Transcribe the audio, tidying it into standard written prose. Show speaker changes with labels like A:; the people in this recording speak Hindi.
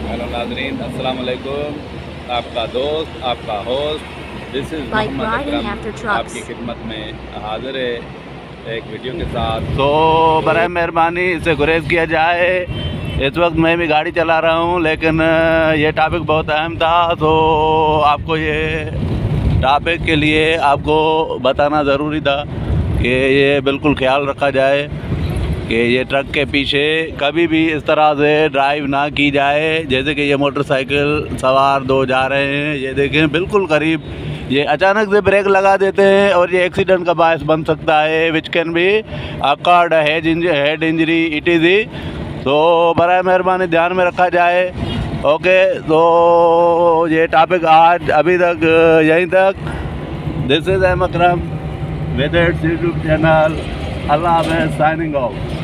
A: हेलो नाजरीन, अस्सलाम वालेकुम। आपका दोस्त, आपका host this is Mohammad Akram आपकी खिदमत में हाजिर है एक वीडियो के साथ। तो बराए मेहरबानी इसे गुरेज किया जाए। इस वक्त मैं भी गाड़ी चला रहा हूँ, लेकिन ये टॉपिक बहुत अहम था, तो आपको ये टॉपिक के लिए आपको बताना ज़रूरी था कि ये बिल्कुल ख्याल रखा जाए कि ये ट्रक के पीछे कभी भी इस तरह से ड्राइव ना की जाए। जैसे कि ये मोटरसाइकिल सवार दो जा रहे हैं, ये देखें बिल्कुल करीब, ये अचानक से ब्रेक लगा देते हैं और ये एक्सीडेंट का बायस बन सकता है, which can be accord head injury etc. तो बराए मेहरबानी ध्यान में रखा जाए। ओके, तो ये टॉपिक आज अभी तक यहीं तक। This is Ahmad Akram with YouTube channel. अल्लाह हाफ़िज़, साइनिंग ऑफ।